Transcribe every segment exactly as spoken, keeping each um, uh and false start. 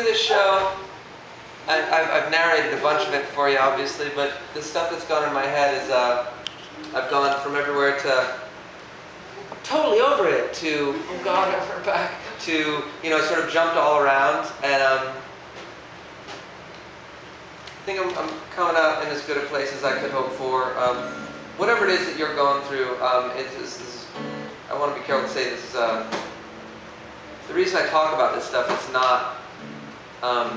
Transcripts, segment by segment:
through this show, I, I've, I've narrated a bunch of it for you, obviously, but the stuff that's gone in my head is, uh, I've gone from everywhere to totally over it, to, oh God, we're back, to, you know, sort of jumped all around, and um, I think I'm, I'm coming out in as good a place as I could hope for. Um, whatever it is that you're going through, um, it's, it's, it's, I want to be careful to say this is, uh, the reason I talk about this stuff, it's not, um,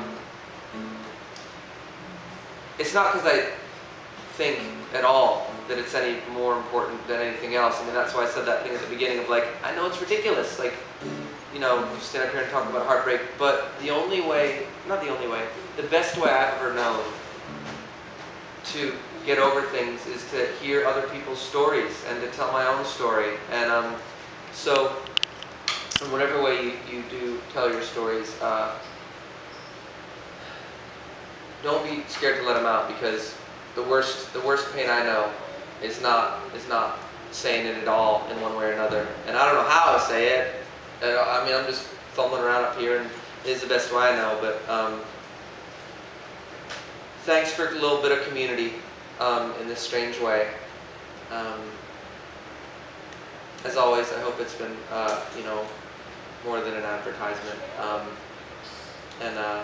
it's not because I think at all that it's any more important than anything else. I mean, that's why I said that thing at the beginning of like, I know it's ridiculous, like, you know, stand up here and talk about heartbreak, but the only way, not the only way, the best way I've ever known to get over things is to hear other people's stories and to tell my own story. And um, so, in whatever way you, you do tell your stories, uh, don't be scared to let them out, because the worst, the worst pain I know is not, is not saying it at all in one way or another. And I don't know how I say it. I mean, I'm just fumbling around up here, and it is the best way I know. But um, thanks for a little bit of community um, in this strange way. Um, as always, I hope it's been, uh, you know, more than an advertisement. Um, and uh,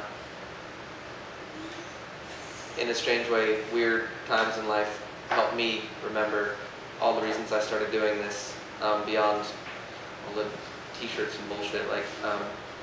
in a strange way, weird times in life help me remember all the reasons I started doing this, um, beyond all the t-shirts and bullshit. Like, um,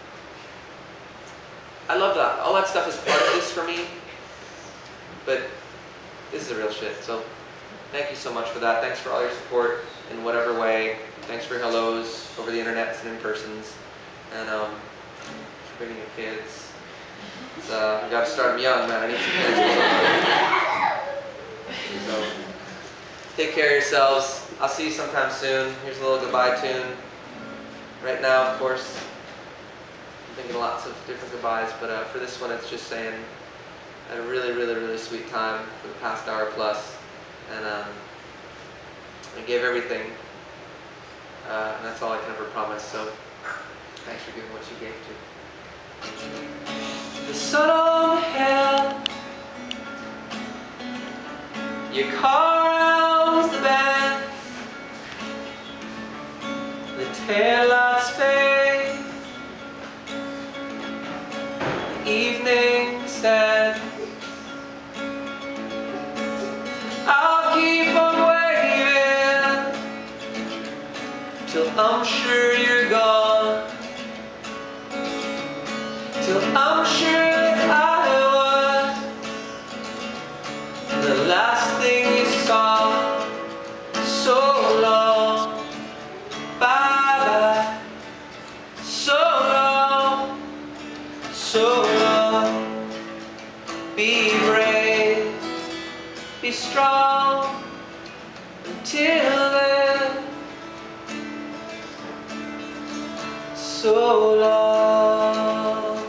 I love that. All that stuff is part of this for me, but this is the real shit. So thank you so much for that. Thanks for all your support in whatever way. Thanks for hellos over the internets and in persons. And um, bringing your kids. It's, uh, we got to start them young, man. I need some kids. So take care of yourselves. I'll see you sometime soon. Here's a little goodbye tune. Right now, of course, I'm thinking lots of different goodbyes, but uh, for this one, it's just saying I had a really, really, really sweet time for the past hour plus, and um, I gave everything, uh, and that's all I can ever promise. So thanks for giving what you gave to. The sun on the hill, your car rounds the bend, the taillights fade, the evening stands. I'll keep on waiting till I'm sure you're gone, till I'm sure that I was the last thing you saw. So long, bye-bye. So long, so long. Be brave, be strong until then. So long.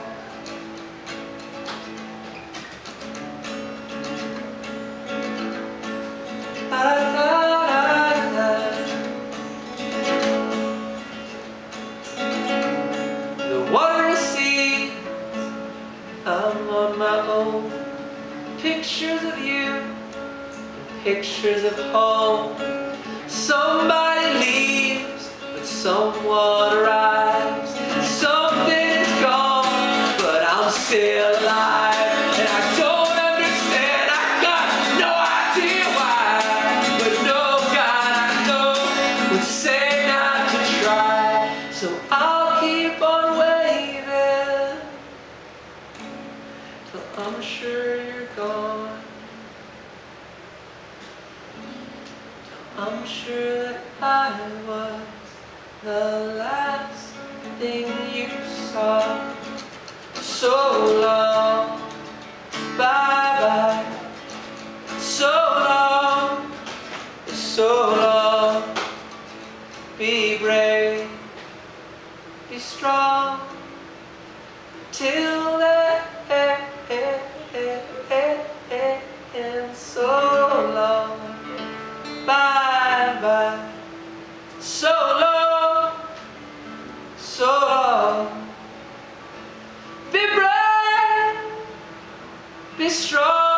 The water recedes, I'm on my own. Pictures of you, and pictures of home. Somebody leaves, but someone arrives. Something's gone, but I'm still alive. And I don't understand, I got no idea why. But no God I know would say not to try. So I'll keep on waiting till I'm sure you're gone. Till I'm sure that I was the last thing you saw. So long, bye-bye. So long, so long. Be brave, be strong till the end. So long, bye-bye. So long, so long. Be brave. Be strong.